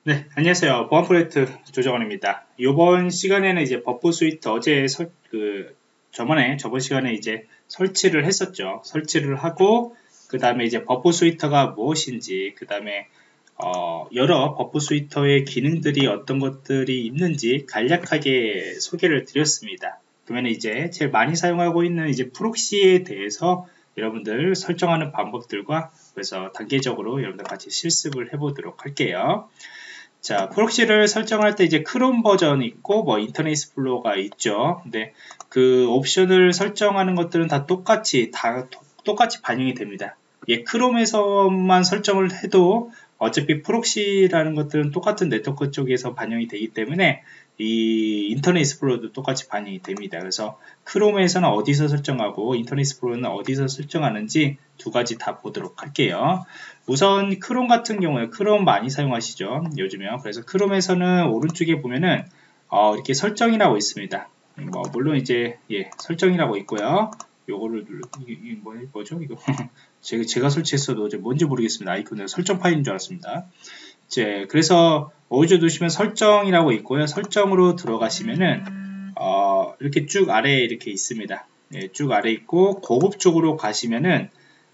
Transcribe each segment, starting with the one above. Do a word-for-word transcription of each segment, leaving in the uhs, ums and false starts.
네, 안녕하세요. 보안 프로젝트 조정원입니다. 이번 시간에는 이제 버프 스위트 어제 설, 그, 저번에, 저번 시간에 이제 설치를 했었죠. 설치를 하고, 그 다음에 이제 버프 스위터가 무엇인지, 그 다음에, 어, 여러 버프 스위터의 기능들이 어떤 것들이 있는지 간략하게 소개를 드렸습니다. 그러면 이제 제일 많이 사용하고 있는 이제 프록시에 대해서 여러분들 설정하는 방법들과 그래서 단계적으로 여러분들 같이 실습을 해보도록 할게요. 자, 프록시를 설정할 때 이제 크롬 버전이 있고, 뭐, 인터넷 익스플로러가 있죠. 근데 그 옵션을 설정하는 것들은 다 똑같이, 다 똑같이 반영이 됩니다. 예, 크롬에서만 설정을 해도 어차피 프록시라는 것들은 똑같은 네트워크 쪽에서 반영이 되기 때문에 이 인터넷 익스플로러도 똑같이 반영이 됩니다. 그래서 크롬에서는 어디서 설정하고 인터넷 익스플로러는 어디서 설정하는지 두 가지 다 보도록 할게요. 우선 크롬 같은 경우에 크롬 많이 사용하시죠 요즘에요. 그래서 크롬에서는 오른쪽에 보면은 어, 이렇게 설정이라고 있습니다. 뭐 물론 이제 예 설정이라고 있고요. 요거를 눌러 이게, 이게 뭐, 뭐죠 이거 제가, 제가 설치했어도 이제 뭔지 모르겠습니다. 아이콘은 설정 파일인 줄 알았습니다. 이제 그래서 어디에 두시면 설정이라고 있고요. 설정으로 들어가시면은 어, 이렇게 쭉 아래에 이렇게 있습니다. 예, 쭉 아래 있고 고급 쪽으로 가시면은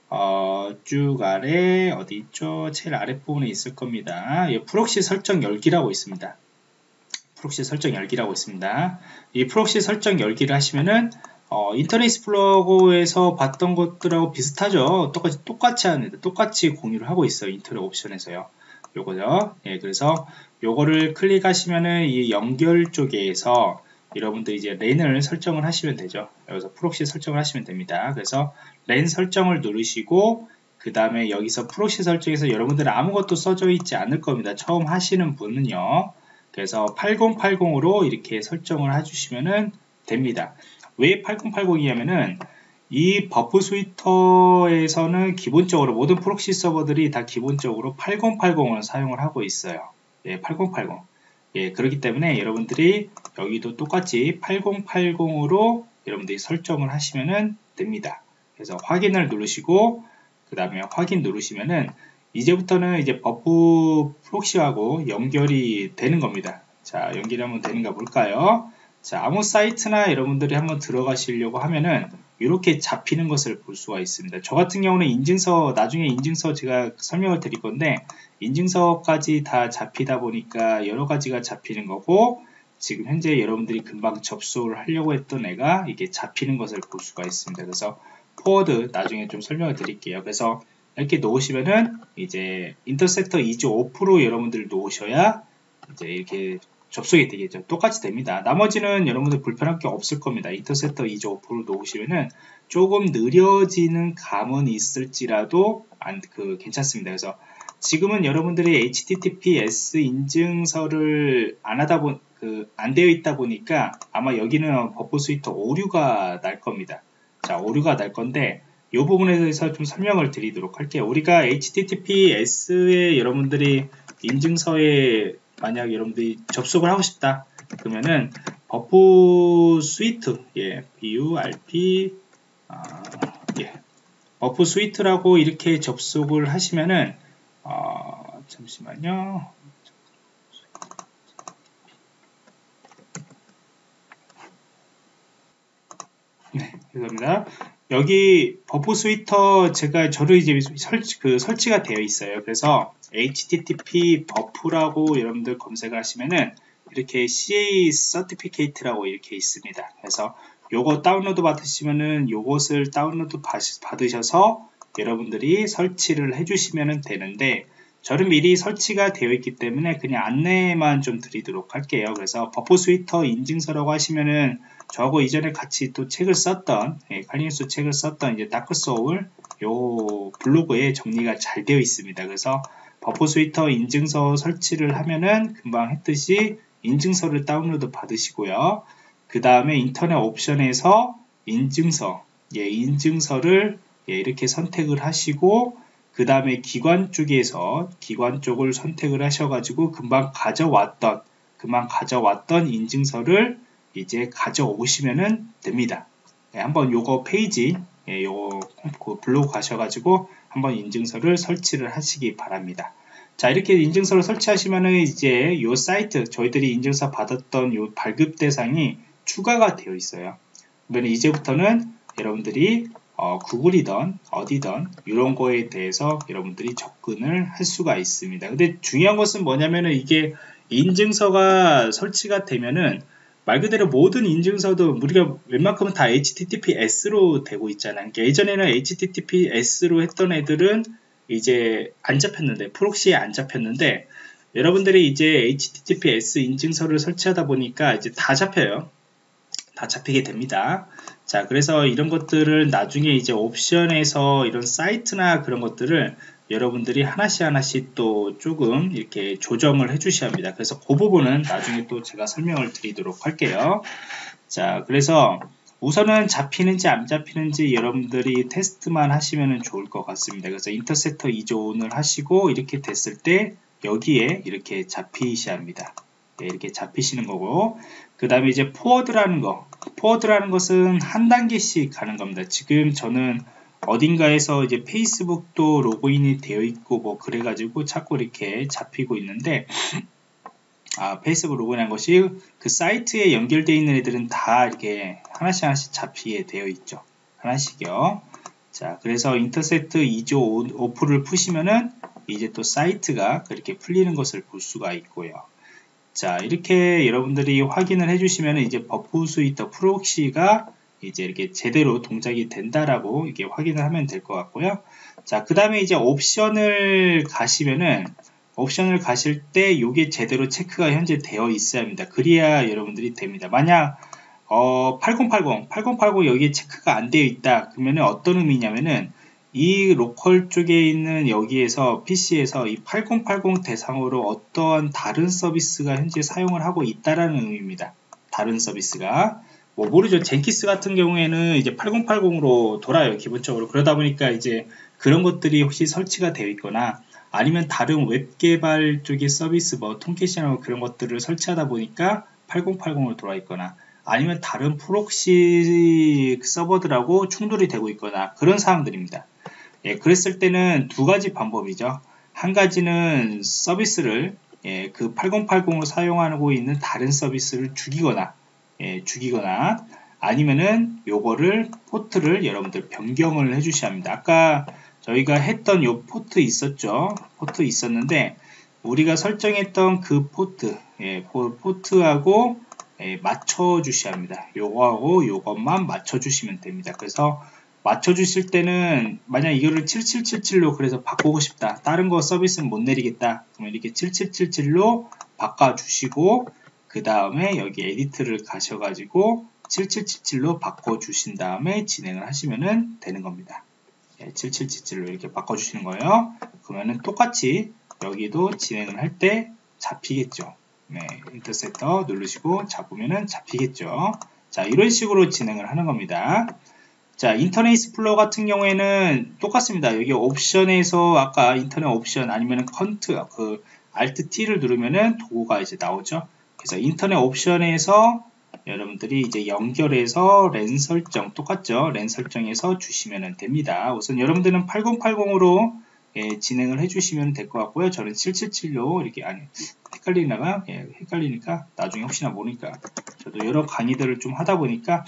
어, 쭉 아래 어디 있죠? 제일 아랫부분에 있을 겁니다. 예, 프록시 설정 열기라고 있습니다. 프록시 설정 열기라고 있습니다. 이 프록시 설정 열기를 하시면은 어, 인터넷 익스플로러에서 봤던 것들하고 비슷하죠. 똑같이 똑같이 하는데 똑같이 공유를 하고 있어요. 인터넷 옵션에서요. 요거죠. 예, 그래서 요거를 클릭하시면은 이 연결 쪽에서 여러분들 이제 랜을 설정을 하시면 되죠. 여기서 프록시 설정을 하시면 됩니다. 그래서 랜 설정을 누르시고 그 다음에 여기서 프록시 설정에서 여러분들은 아무것도 써져 있지 않을 겁니다. 처음 하시는 분은요. 그래서 팔공팔공으로 이렇게 설정을 해주시면 됩니다. 왜 팔공팔공이냐면은 이 버프 스위터에서는 기본적으로 모든 프록시 서버들이 다 기본적으로 팔공팔공을 사용을 하고 있어요. 예, 팔공팔공. 예, 그렇기 때문에 여러분들이 여기도 똑같이 팔공팔공으로 여러분들이 설정을 하시면 됩니다. 그래서 확인을 누르시고 그 다음에 확인 누르시면은 이제부터는 이제 버프 프록시하고 연결이 되는 겁니다. 자, 연결이 한번 되는가 볼까요? 자, 아무 사이트나 여러분들이 한번 들어가시려고 하면은 이렇게 잡히는 것을 볼 수가 있습니다. 저 같은 경우는 인증서, 나중에 인증서 제가 설명을 드릴 건데 인증서까지 다 잡히다 보니까 여러 가지가 잡히는 거고 지금 현재 여러분들이 금방 접속을 하려고 했던 애가 이게 잡히는 것을 볼 수가 있습니다. 그래서 포워드 나중에 좀 설명을 드릴게요. 그래서 이렇게 놓으시면은 이제 인터셉터 이즈 오프로 여러분들 놓으셔야 이제 이렇게 접속이 되겠죠. 똑같이 됩니다. 나머지는 여러분들 불편할 게 없을 겁니다. 인터셉터 이즈 오프로 놓으시면은 조금 느려지는 감은 있을지라도 안, 그, 괜찮습니다. 그래서 지금은 여러분들이 에이치티티피에스 인증서를 안 하다 보, 그, 안 되어 있다 보니까 아마 여기는 버프 스위터 오류가 날 겁니다. 자, 오류가 날 건데, 이 부분에 대해서 좀 설명을 드리도록 할게요. 우리가 에이치티티피에스에 여러분들이 인증서에 만약 여러분들이 접속을 하고 싶다 그러면은 버프 스위트 예, burp 아, 예, 버프 스위트라고 이렇게 접속을 하시면은 어, 잠시만요. 네, 죄송합니다. 여기 버프 스위터 제가 저를 이제 설치, 그 설치가 되어 있어요. 그래서 에이치티티피 버프라고 여러분들 검색을 하시면은 이렇게 씨에이 서티피케이트라고 이렇게 있습니다. 그래서 요거 다운로드 받으시면은 요것을 다운로드 받으셔서 여러분들이 설치를 해주시면 되는데 저는 미리 설치가 되어 있기 때문에 그냥 안내만 좀 드리도록 할게요. 그래서 버프 스위터 인증서라고 하시면은 저하고 이전에 같이 또 책을 썼던 예, 칼리누스 책을 썼던 이제 다크 소울 요 블로그에 정리가 잘 되어 있습니다. 그래서 버프 스위터 인증서 설치를 하면은 금방 했듯이 인증서를 다운로드 받으시고요. 그 다음에 인터넷 옵션에서 인증서 예, 인증서를 예, 이렇게 선택을 하시고 그 다음에 기관 쪽에서 기관 쪽을 선택을 하셔가지고 금방 가져왔던 금방 가져왔던 인증서를 이제 가져오시면 됩니다. 네, 한번 요거 페이지 예, 요거 그 블로그 가셔가지고 한번 인증서를 설치를 하시기 바랍니다. 자, 이렇게 인증서를 설치하시면은 이제 요 사이트, 저희들이 인증서 받았던 요 발급 대상이 추가가 되어 있어요. 그러면 이제부터는 여러분들이 어, 구글이든 어디든 이런 거에 대해서 여러분들이 접근을 할 수가 있습니다. 근데 중요한 것은 뭐냐면은 이게 인증서가 설치가 되면은 말 그대로 모든 인증서도 우리가 웬만큼은 다 에이치티티피에스로 되고 있잖아요. 그러니까 예전에는 에이치티티피에스로 했던 애들은 이제 안 잡혔는데, 프록시에 안 잡혔는데, 여러분들이 이제 에이치티티피에스 인증서를 설치하다 보니까 이제 다 잡혀요. 다 잡히게 됩니다. 자, 그래서 이런 것들을 나중에 이제 옵션에서 이런 사이트나 그런 것들을 여러분들이 하나씩 하나씩 또 조금 이렇게 조정을 해 주셔야 합니다. 그래서 그 부분은 나중에 또 제가 설명을 드리도록 할게요. 자, 그래서 우선은 잡히는지 안 잡히는지 여러분들이 테스트만 하시면 좋을 것 같습니다. 그래서 인터셉터 이존을 하시고 이렇게 됐을 때 여기에 이렇게 잡히셔야 합니다. 네, 이렇게 잡히시는 거고, 그 다음에 이제 포워드라는 거, 포워드라는 것은 한 단계씩 가는 겁니다. 지금 저는 어딘가에서 이제 페이스북도 로그인이 되어 있고 뭐 그래가지고 자꾸 이렇게 잡히고 있는데, 아, 페이스북 로그인한 것이 그 사이트에 연결되어 있는 애들은 다 이렇게 하나씩 하나씩 잡히게 되어 있죠. 하나씩요. 자, 그래서 인터셉트 이조 오프를 푸시면은 이제 또 사이트가 그렇게 풀리는 것을 볼 수가 있고요. 자, 이렇게 여러분들이 확인을 해주시면 이제 버프 스위터 프록시가 이제 이렇게 제대로 동작이 된다라고 이렇게 확인을 하면 될 것 같고요. 자, 그 다음에 이제 옵션을 가시면은 옵션을 가실 때 이게 제대로 체크가 현재 되어 있어야 합니다. 그래야 여러분들이 됩니다. 만약 어, 팔공팔공, 팔공팔공 여기에 체크가 안 되어 있다. 그러면은 어떤 의미냐면은 이 로컬 쪽에 있는 여기에서 피시에서 이 팔공팔공 대상으로 어떠한 다른 서비스가 현재 사용을 하고 있다라는 의미입니다. 다른 서비스가 뭐 모르죠. 젠키스 같은 경우에는 이제 팔공팔공으로 돌아요. 기본적으로. 그러다 보니까 이제 그런 것들이 혹시 설치가 되어 있거나 아니면 다른 웹 개발 쪽의 서비스 뭐 통캐시나 그런 것들을 설치하다 보니까 팔공팔공으로 돌아 있거나 아니면 다른 프록시 서버들하고 충돌이 되고 있거나 그런 사항들입니다. 예, 그랬을 때는 두 가지 방법이죠. 한 가지는 서비스를 예, 그 팔공팔공으로 사용하고 있는 다른 서비스를 죽이거나 예, 죽이거나 아니면은 요거를 포트를 여러분들 변경을 해 주셔야 합니다. 아까 저희가 했던 요 포트 있었죠. 포트 있었는데 우리가 설정했던 그 포트 예, 포트하고 예, 맞춰 주셔야 합니다. 요거하고 요것만 맞춰 주시면 됩니다. 그래서 맞춰 주실 때는 만약 이거를 칠칠칠칠로 그래서 바꾸고 싶다. 다른 거 서비스는 못 내리겠다. 그러면 이렇게 칠칠칠칠로 바꿔 주시고 그 다음에 여기 에디트를 가셔가지고 칠칠칠칠로 바꿔 주신 다음에 진행을 하시면 되는 겁니다. 예, 칠칠칠칠로 이렇게 바꿔 주시는 거예요. 그러면은 똑같이 여기도 진행을 할 때 잡히겠죠. 네, 인터셉터 누르시고 잡으면은 잡히겠죠. 자, 이런 식으로 진행을 하는 겁니다. 자, 인터넷 익스플로러 같은 경우에는 똑같습니다. 여기 옵션에서 아까 인터넷 옵션 아니면 컨트 그 알트 T를 누르면은 도구가 이제 나오죠. 그래서 인터넷 옵션에서 여러분들이 이제 연결해서 랜 설정 똑같죠. 랜 설정해서 주시면 됩니다. 우선 여러분들은 팔공팔공으로 예, 진행을 해주시면 될 것 같고요. 저는 칠칠칠로 이렇게 아니 헷갈리나가 예, 헷갈리니까 나중에 혹시나 모르니까 저도 여러 강의들을 좀 하다 보니까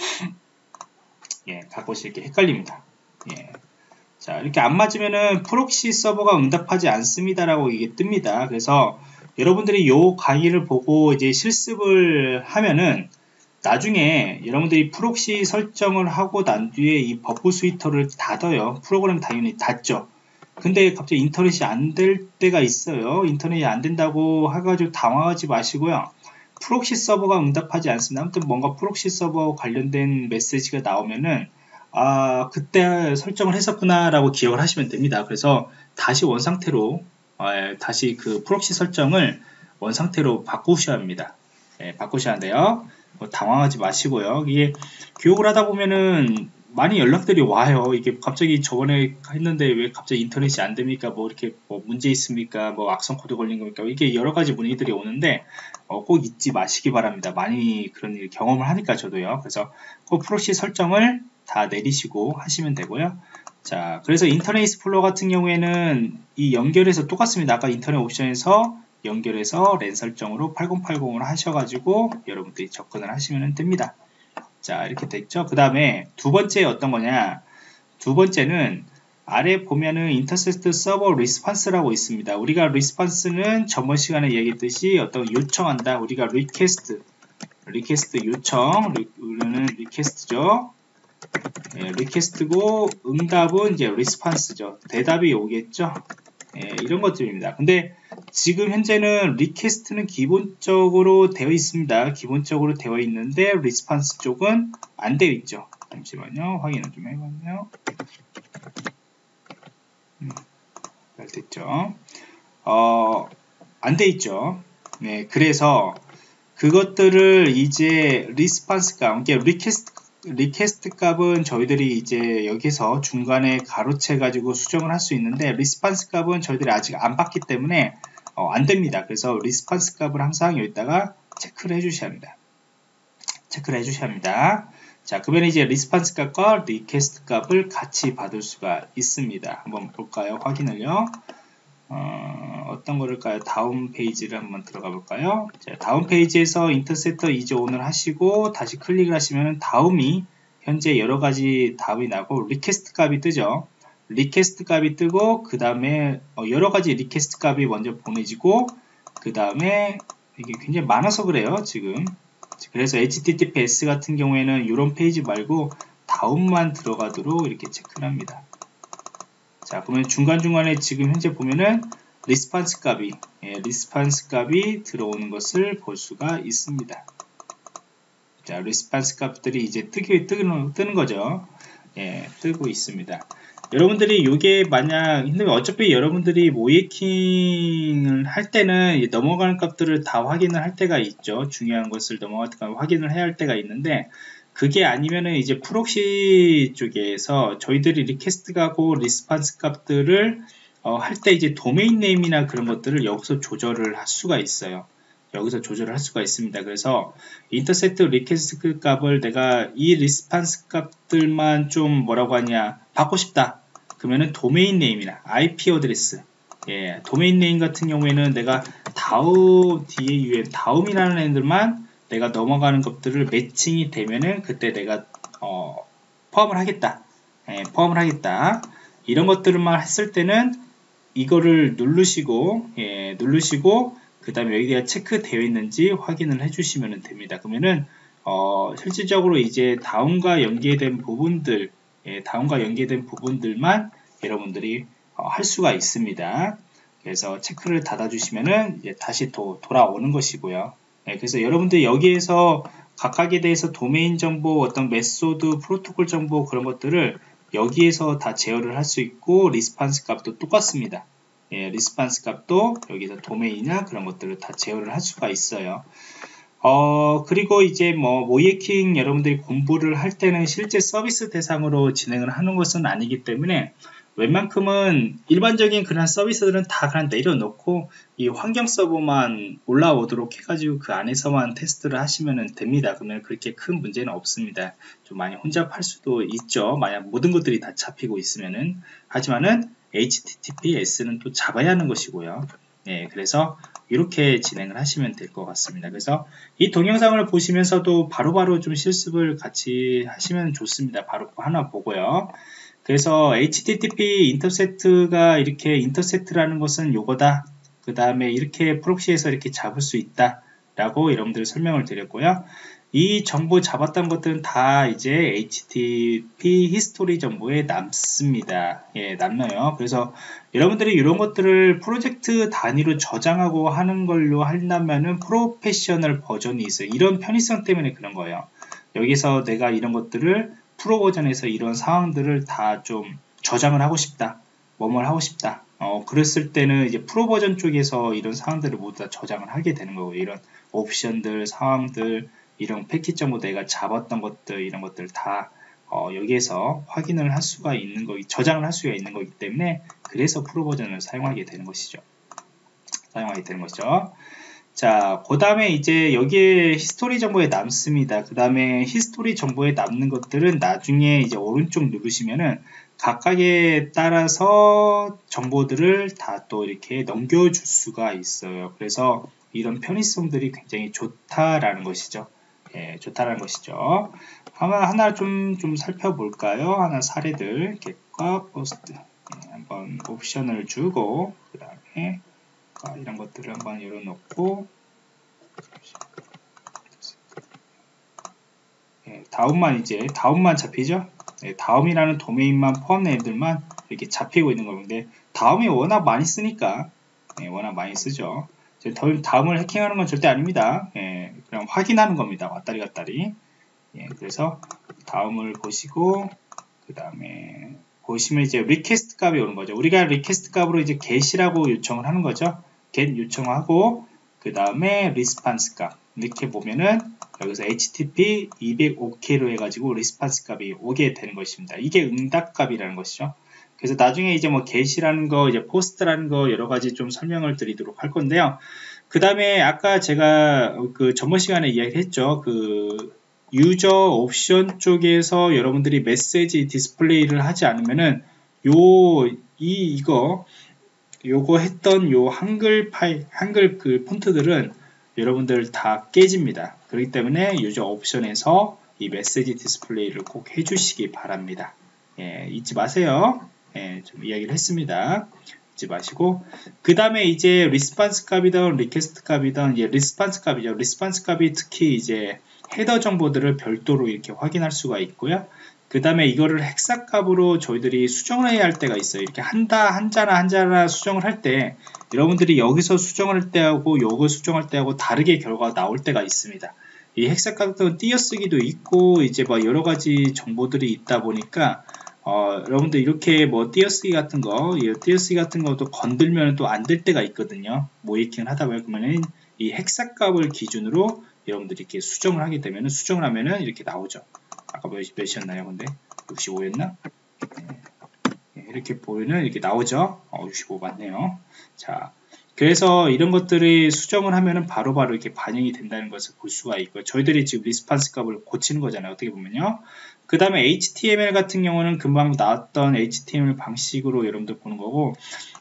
예, 가끔씩 이렇게 헷갈립니다. 예. 자, 이렇게 안 맞으면은 프록시 서버가 응답하지 않습니다라고 이게 뜹니다. 그래서 여러분들이 요 강의를 보고 이제 실습을 하면은 나중에 여러분들이 프록시 설정을 하고 난 뒤에 이 버프 스위터를 닫아요. 프로그램 당연히 닫죠. 근데 갑자기 인터넷이 안 될 때가 있어요. 인터넷이 안 된다고 해가지고 당황하지 마시고요. 프록시 서버가 응답하지 않습니다. 아무튼 뭔가 프록시 서버 관련된 메시지가 나오면은 아 그때 설정을 했었구나 라고 기억을 하시면 됩니다. 그래서 다시 원상태로 에, 다시 그 프록시 설정을 원상태로 바꾸셔야 합니다. 예, 바꾸셔야 돼요. 뭐 당황하지 마시고요. 이게 교육을 하다 보면은 많이 연락들이 와요. 이게 갑자기 저번에 했는데 왜 갑자기 인터넷이 안 됩니까? 뭐 이렇게 뭐 문제 있습니까? 뭐 악성 코드 걸린 겁니까? 이게 여러 가지 문의들이 오는데 어, 꼭 잊지 마시기 바랍니다. 많이 그런 일 경험을 하니까 저도요. 그래서 꼭 프록시 설정을 다 내리시고 하시면 되고요. 자, 그래서 인터넷 익스플로러 같은 경우에는 이 연결해서 똑같습니다. 아까 인터넷 옵션에서 연결해서 랜 설정으로 팔공팔공을 하셔가지고 여러분들이 접근을 하시면 됩니다. 자, 이렇게 됐죠. 그 다음에 두 번째 어떤 거냐, 두 번째는 아래 보면은 인터셉트 서버 리스판스라고 있습니다. 우리가 리스판스는 저번 시간에 얘기했듯이 어떤 요청한다, 우리가 리퀘스트 리퀘스트 요청, 우리는 리퀘스트죠. 예, 리퀘스트고 응답은 이제 리스판스죠. 대답이 오겠죠. 예, 이런 것들입니다. 근데 지금 현재는 리퀘스트는 기본적으로 되어 있습니다. 기본적으로 되어 있는데 리스판스 쪽은 안 되어 있죠. 잠시만요. 확인을 좀 해봤네요. 음, 잘 됐죠. 어, 안 되어 있죠. 네, 그래서 그것들을 이제 리스판스 값, 그러니까 리퀘스트 리퀘스트 값은 저희들이 이제 여기서 중간에 가로채 가지고 수정을 할 수 있는데 리스판스 값은 저희들이 아직 안 받기 때문에 어, 안 됩니다. 그래서 리스판스 값을 항상 여기다가 체크를 해 주셔야 합니다. 체크를 해 주셔야 합니다. 자, 그러면 이제 리스판스 값과 리퀘스트 값을 같이 받을 수가 있습니다. 한번 볼까요? 확인을요. 어, 어떤 거를까요? 다운 페이지를 한번 들어가 볼까요? 자, 다운 페이지에서 인터셉터 이제 오늘 하시고 다시 클릭을 하시면 다음이 현재 여러 가지 다음이 나고 리퀘스트 값이 뜨죠. 리퀘스트 값이 뜨고 그 다음에 어, 여러 가지 리퀘스트 값이 먼저 보내지고 그 다음에 이게 굉장히 많아서 그래요 지금. 그래서 에이치티티피에스 같은 경우에는 이런 페이지 말고 다운만 들어가도록 이렇게 체크를 합니다. 자, 그러면 중간중간에 지금 현재 보면은 리스판스 값이, 예, 리스판스 값이 들어오는 것을 볼 수가 있습니다. 자, 리스판스 값들이 이제 뜨기, 뜨는, 뜨는 거죠. 예, 뜨고 있습니다. 여러분들이 이게 만약, 근데 어차피 여러분들이 모이킹을 할 때는 넘어가는 값들을 다 확인을 할 때가 있죠. 중요한 것을 넘어갈 때 확인을 해야 할 때가 있는데, 그게 아니면은 이제 프록시 쪽에서 저희들이 리퀘스트 가고 리스판스 값들을 어, 할 때 이제 도메인 네임이나 그런 것들을 여기서 조절을 할 수가 있어요. 여기서 조절을 할 수가 있습니다. 그래서 인터셉트 리퀘스트 값을 내가 이 리스판스 값들만 좀 뭐라고 하냐 받고 싶다. 그러면은 도메인 네임이나 아이피 어드레스, 예, 도메인 네임 같은 경우에는 내가 다우 다운 다움이라는 애들만 내가 넘어가는 것들을 매칭이 되면은 그때 내가 어, 포함을 하겠다. 예, 포함을 하겠다. 이런 것들만 했을 때는 이거를 누르시고, 예, 누르시고 그 다음에 여기가 체크되어 있는지 확인을 해주시면 됩니다. 그러면은 어, 실질적으로 이제 다운과 연계된 부분들, 예, 다운과 연계된 부분들만 여러분들이 어, 할 수가 있습니다. 그래서 체크를 닫아주시면은 이제 다시 또 돌아오는 것이고요. 네, 그래서 여러분들 여기에서 각각에 대해서 도메인 정보, 어떤 메소드, 프로토콜 정보 그런 것들을 여기에서 다 제어를 할 수 있고 리스판스 값도 똑같습니다. 예, 리스판스 값도 여기서 도메인이나 그런 것들을 다 제어를 할 수가 있어요. 어, 그리고 이제 뭐 모이킹 여러분들이 공부를 할 때는 실제 서비스 대상으로 진행을 하는 것은 아니기 때문에 웬만큼은 일반적인 그런 서비스들은 다 그냥 내려놓고 이 환경 서버만 올라오도록 해가지고 그 안에서만 테스트를 하시면 됩니다. 그러면 그렇게 큰 문제는 없습니다. 좀 많이 혼잡할 수도 있죠. 만약 모든 것들이 다 잡히고 있으면은. 하지만은 에이치티티피에스는 또 잡아야 하는 것이고요. 네, 그래서 이렇게 진행을 하시면 될 것 같습니다. 그래서 이 동영상을 보시면서도 바로바로 바로 좀 실습을 같이 하시면 좋습니다. 바로 하나 보고요. 그래서 에이치티티피 인터셉트가 이렇게 인터셉트라는 것은 요거다. 그 다음에 이렇게 프록시에서 이렇게 잡을 수 있다. 라고 여러분들 설명을 드렸고요. 이 정보 잡았던 것들은 다 이제 에이치티티피 히스토리 정보에 남습니다. 예, 남아요. 그래서 여러분들이 이런 것들을 프로젝트 단위로 저장하고 하는 걸로 한다면은 프로페셔널 버전이 있어요. 이런 편의성 때문에 그런 거예요. 여기서 내가 이런 것들을 프로 버전에서 이런 상황들을 다 좀 저장을 하고 싶다. 뭐뭘 하고 싶다. 어, 그랬을 때는 이제 프로 버전 쪽에서 이런 상황들을 모두 다 저장을 하게 되는 거고, 이런 옵션들, 상황들, 이런 패킷 정보 내가 잡았던 것들, 이런 것들 다 어, 여기에서 확인을 할 수가 있는 거, 저장을 할 수가 있는 거기 때문에 그래서 프로 버전을 사용하게 되는 것이죠. 사용하게 되는 거죠. 자, 그 다음에 이제 여기에 히스토리 정보에 남습니다. 그 다음에 히스토리 정보에 남는 것들은 나중에 이제 오른쪽 누르시면은 각각에 따라서 정보들을 다 또 이렇게 넘겨줄 수가 있어요. 그래서 이런 편의성들이 굉장히 좋다라는 것이죠. 예, 좋다라는 것이죠. 하나, 하나 좀, 좀 살펴볼까요? 하나 사례들, 겟과 포스트. 예, 한번 옵션을 주고, 그 다음에, 이런 것들을 한번 열어놓고, 예, 다음만 이제, 다음만 잡히죠? 예, 다음이라는 도메인만 포함된 애들만 이렇게 잡히고 있는 건데, 다음이 워낙 많이 쓰니까, 예, 워낙 많이 쓰죠. 다음을 해킹하는 건 절대 아닙니다. 예, 그냥 확인하는 겁니다. 왔다리 갔다리. 예, 그래서 다음을 보시고 그 다음에 보시면 이제 리퀘스트 값이 오는 거죠. 우리가 리퀘스트 값으로 이제 get이라고 요청을 하는 거죠. get 요청하고 그 다음에 리스판스 값 이렇게 보면은 여기서 에이치티티피 이백오 케이로 해가지고 리스판스 값이 오게 되는 것입니다. 이게 응답 값이라는 것이죠. 그래서 나중에 이제 뭐 get이라는 거, 이제 post라는 거 여러 가지 좀 설명을 드리도록 할 건데요. 그 다음에 아까 제가 그 전번 시간에 이야기했죠. 그 유저 옵션 쪽에서 여러분들이 메시지 디스플레이를 하지 않으면은 요, 이, 이거, 요거 했던 요 한글 파일, 한글 그 폰트들은 여러분들 다 깨집니다. 그렇기 때문에 유저 옵션에서 이 메시지 디스플레이를 꼭 해주시기 바랍니다. 예, 잊지 마세요. 예, 좀 이야기를 했습니다. 잊지 마시고 그 다음에 이제 리스판스 값이든 리퀘스트 값이든 예, 리스판스 값이죠. 리스판스 값이 특히 이제 헤더 정보들을 별도로 이렇게 확인할 수가 있고요. 그 다음에 이거를 헥사 값으로 저희들이 수정을 해야 할 때가 있어요. 이렇게 한다 한자나 한자나 수정을 할 때 여러분들이 여기서 수정을 할 때하고 요거 수정할 때하고 다르게 결과가 나올 때가 있습니다. 이 헥사 값은 띄어쓰기도 있고 이제 뭐 여러 가지 정보들이 있다 보니까 어, 여러분들 이렇게 뭐 띄어쓰기 같은 거, 이 띄어쓰기 같은 것도 건들면 또 안 될 때가 있거든요. 모이킹을 하다 보면은 이 헥사 값을 기준으로 여러분들이 이렇게 수정을 하게 되면 수정을 하면은 이렇게 나오죠. 아까 몇, 몇이었나요? 근데 육십오였나? 네. 이렇게 보면은 이렇게 나오죠. 어, 육십오 맞네요. 자, 그래서 이런 것들이 수정을 하면은 바로바로 바로 이렇게 반영이 된다는 것을 볼 수가 있고요. 저희들이 지금 리스판스 값을 고치는 거잖아요. 어떻게 보면요. 그 다음에 에이치티엠엘 같은 경우는 금방 나왔던 에이치티엠엘 방식으로 여러분들 보는 거고,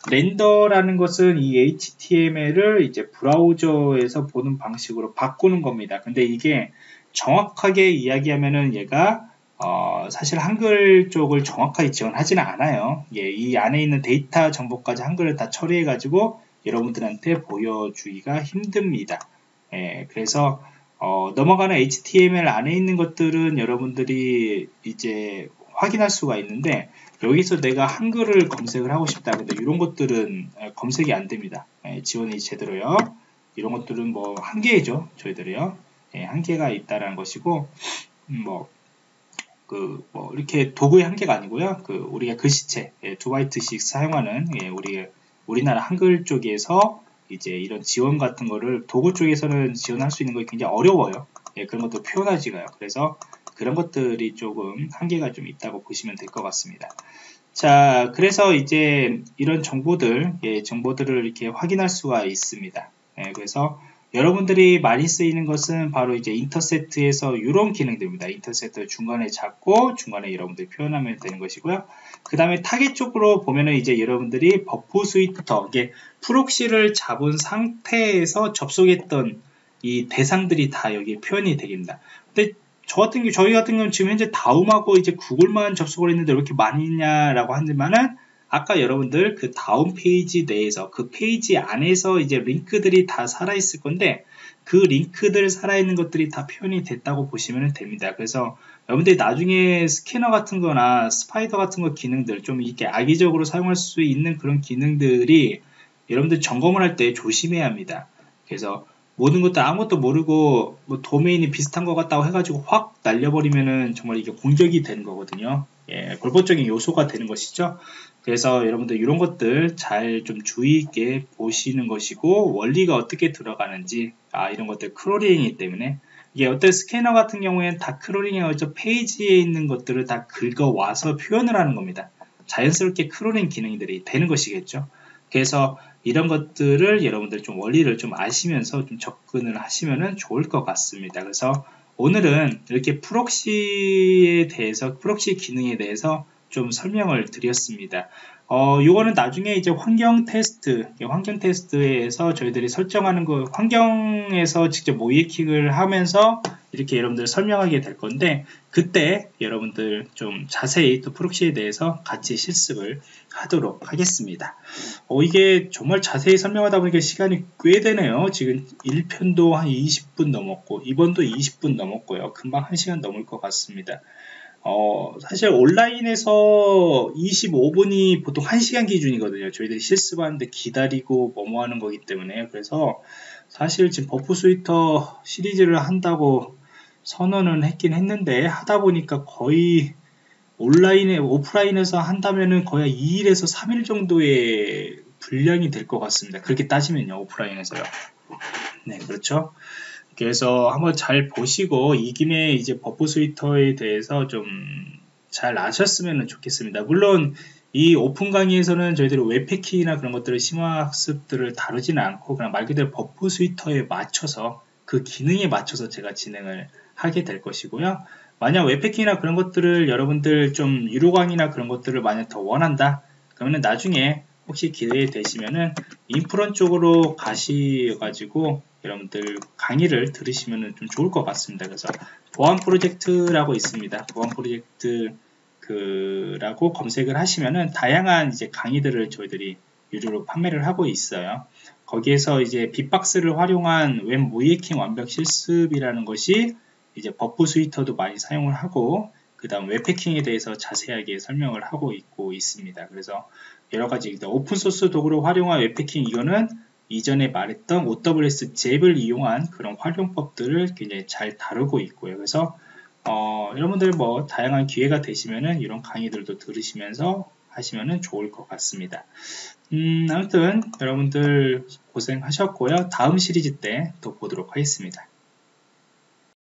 렌더라는 것은 이 에이치티엠엘을 이제 브라우저에서 보는 방식으로 바꾸는 겁니다. 근데 이게 정확하게 이야기하면은 얘가 어, 사실 한글 쪽을 정확하게 지원하지는 않아요. 예, 이 안에 있는 데이터 정보까지 한글을 다 처리해 가지고 여러분들한테 보여주기가 힘듭니다. 예, 그래서 어, 넘어가는 에이치티엠엘 안에 있는 것들은 여러분들이 이제 확인할 수가 있는데 여기서 내가 한글을 검색을 하고 싶다. 근데 이런 것들은 검색이 안 됩니다. 예, 지원이 제대로요. 이런 것들은 뭐 한계죠. 저희들이요. 예, 한계가 있다라는 것이고, 음, 뭐, 그, 뭐, 이렇게 도구의 한계가 아니고요. 그, 우리가 글씨체, 예, 두 바이트씩 사용하는, 예, 우리, 우리나라 한글 쪽에서 이제 이런 지원 같은 거를 도구 쪽에서는 지원할 수 있는 거 굉장히 어려워요. 예, 그런 것도 표현하지가요. 그래서 그런 것들이 조금 한계가 좀 있다고 보시면 될 것 같습니다. 자, 그래서 이제 이런 정보들, 예, 정보들을 이렇게 확인할 수가 있습니다. 예, 그래서 여러분들이 많이 쓰이는 것은 바로 이제 인터셉트에서 이런 기능들입니다. 인터셉트 중간에 잡고 중간에 여러분들이 표현하면 되는 것이고요. 그 다음에 타겟 쪽으로 보면은 이제 여러분들이 버프 스위프터, 이게 프록시를 잡은 상태에서 접속했던 이 대상들이 다 여기 표현이 되겠습니다. 근데 저 같은 경우, 저희 같은 경우는 지금 현재 다음하고 이제 구글만 접속을 했는데 왜 이렇게 많이 있냐라고 하지만은 아까 여러분들 그 다운 페이지 내에서 그 페이지 안에서 이제 링크들이 다 살아있을 건데 그 링크들 살아있는 것들이 다 표현이 됐다고 보시면 됩니다. 그래서 여러분들이 나중에 스캐너 같은 거나 스파이더 같은 거 기능들 좀 이렇게 악의적으로 사용할 수 있는 그런 기능들이 여러분들 점검을 할 때 조심해야 합니다. 그래서 모든 것도 아무것도 모르고 뭐 도메인이 비슷한 것 같다고 해가지고 확 날려버리면은 정말 이게 공격이 되는 거거든요. 예, 골법적인 요소가 되는 것이죠. 그래서 여러분들 이런 것들 잘 좀 주의 있게 보시는 것이고 원리가 어떻게 들어가는지 아 이런 것들 크롤링이기 때문에 이게 어떤 스캐너 같은 경우에는 다 크롤링해서 페이지에 있는 것들을 다 긁어와서 표현을 하는 겁니다. 자연스럽게 크롤링 기능들이 되는 것이겠죠. 그래서 이런 것들을 여러분들 좀 원리를 좀 아시면서 좀 접근을 하시면 좋을 것 같습니다. 그래서 오늘은 이렇게 프록시에 대해서 프록시 기능에 대해서 좀 설명을 드렸습니다. 어, 요거는 나중에 이제 환경 테스트, 환경 테스트에서 저희들이 설정하는 거, 환경에서 직접 모이킹을 하면서 이렇게 여러분들 설명하게 될 건데, 그때 여러분들 좀 자세히 또 프록시에 대해서 같이 실습을 하도록 하겠습니다. 어, 이게 정말 자세히 설명하다 보니까 시간이 꽤 되네요. 지금 일 편도 한 이십 분 넘었고, 이번도 이십 분 넘었고요. 금방 한 시간 넘을 것 같습니다. 어, 사실 온라인에서 이십오 분이 보통 한 시간 기준이거든요. 저희들이 실습하는데 기다리고 뭐뭐 하는 거기 때문에. 그래서 사실 지금 버프 스위터 시리즈를 한다고 선언은 했긴 했는데, 하다 보니까 거의 온라인에, 오프라인에서 한다면은 거의 이 일에서 삼 일 정도의 분량이 될 것 같습니다. 그렇게 따지면요, 오프라인에서요. 네, 그렇죠. 그래서 한번 잘 보시고 이 김에 이제 버프 스위터에 대해서 좀 잘 아셨으면 좋겠습니다. 물론 이 오픈 강의에서는 저희들이 웹패킹이나 그런 것들을 심화학습들을 다루지는 않고 그냥 말 그대로 버프 스위터에 맞춰서 그 기능에 맞춰서 제가 진행을 하게 될 것이고요. 만약 웹패킹이나 그런 것들을 여러분들 좀 유료 강의나 그런 것들을 만약 더 원한다 그러면 나중에 혹시 기회 되시면은 인프런 쪽으로 가셔가지고 여러분들 강의를 들으시면 좀 좋을 것 같습니다. 그래서 보안 프로젝트라고 있습니다. 보안 프로젝트 그라고 검색을 하시면은 다양한 이제 강의들을 저희들이 유료로 판매를 하고 있어요. 거기에서 이제 빅박스를 활용한 웹 모이킹 완벽 실습이라는 것이 이제 버프 스위터도 많이 사용을 하고 그 다음 웹패킹에 대해서 자세하게 설명을 하고 있고 있습니다. 그래서 여러가지 오픈소스 도구로 활용한 웹패킹 이거는 이전에 말했던 오더블유에스 잽을 이용한 그런 활용법들을 굉장히 잘 다루고 있고요. 그래서 어, 여러분들 뭐 다양한 기회가 되시면은 이런 강의들도 들으시면서 하시면은 좋을 것 같습니다. 음, 아무튼 여러분들 고생하셨고요. 다음 시리즈 때 또 보도록 하겠습니다.